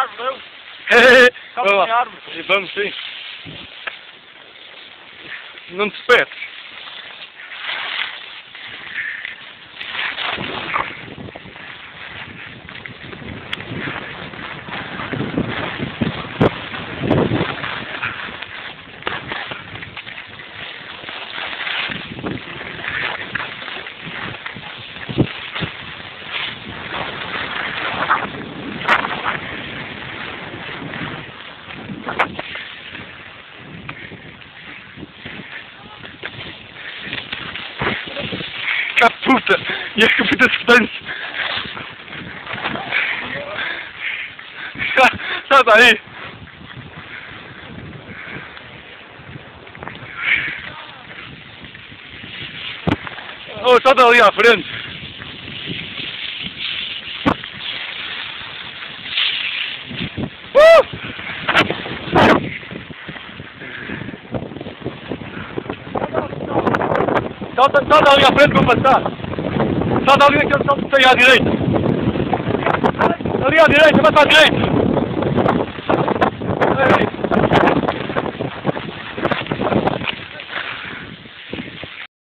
árvore, Vamos não. lá. Árvore. Vamos sim. Não te despertes. Puta! E a capita de distância! Sai daí! Oh, sai dali à frente! Sai dali à frente para passar! Sai dali aquele salto que tem à direita! Ali à direita, vai para a direita!